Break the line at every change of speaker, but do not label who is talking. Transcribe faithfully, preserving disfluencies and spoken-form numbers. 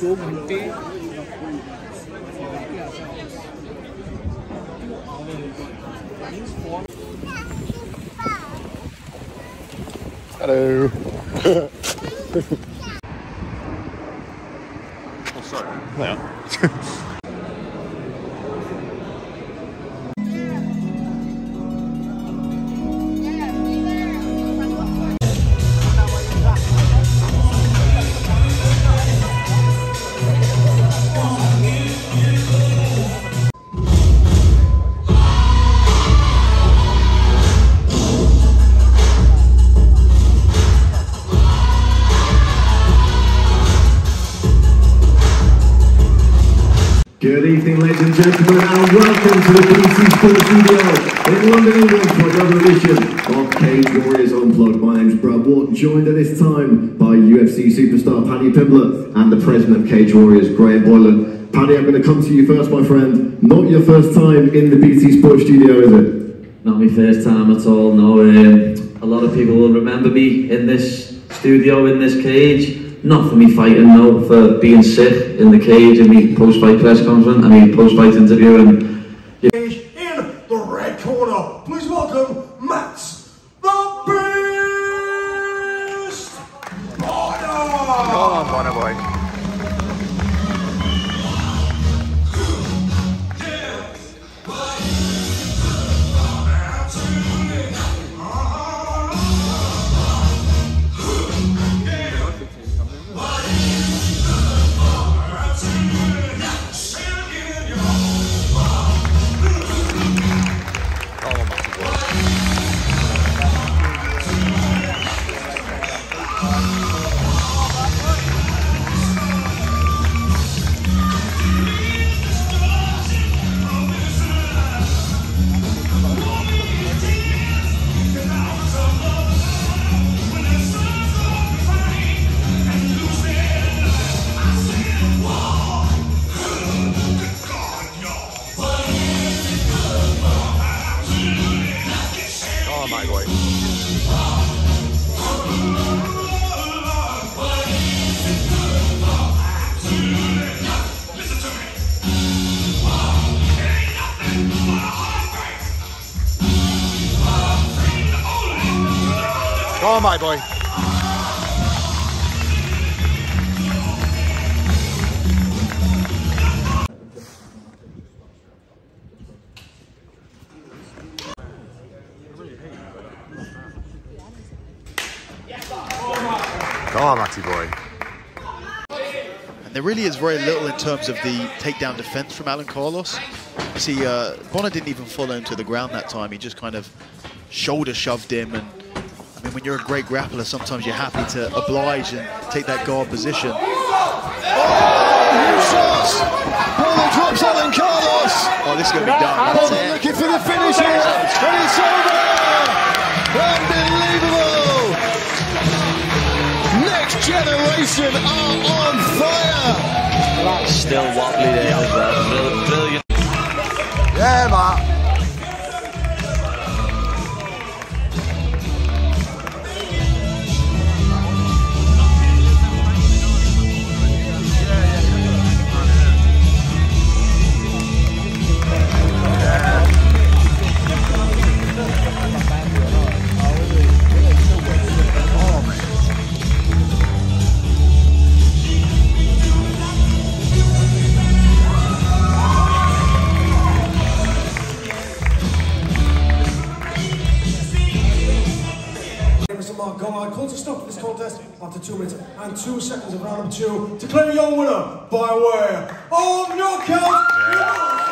दो घंटे
Hello. Oh, sorry. Yeah.
Good evening, ladies and gentlemen, and welcome to the B T Sports Studio in London, England for another edition of Cage Warriors Unplugged. My name's Brad Watt, joined at this time by U F C superstar Paddy Pimblett and the president of Cage Warriors, Graham Boylan. Paddy, I'm going to come to you first, my friend. Not your first time in the B T Sports Studio, is it?
Not my first time at all, no. Um, a lot of people will remember me in this studio, in this cage. Not for me fighting, no, for being sick in the cage and me post-fight press conference, I mean post-fight interview. And
yeah. In the red corner, please welcome Matt the Beast Bonner!
Come on, Bonner boy. Oh my boy. Oh my boy. Come on, Matty boy.
And there really is very little in terms of the takedown defense from Alan Carlos. You see, uh, Bonner didn't even follow him to the ground that time. He just kind of shoulder shoved him. And I mean, when you're a great grappler, sometimes you're happy to oblige and take that guard position. Oh, shots! Bonner drops Alan Carlos. Oh, this is going to be done. Bonner looking for the finish here, and it's over. Unbelievable! Next generation are on fire.
still wobbly there as well. Brilliant.
Yeah, man.
God, called to stop this contest after two minutes and two seconds of round number two, declaring your winner by way of knockout. Yeah.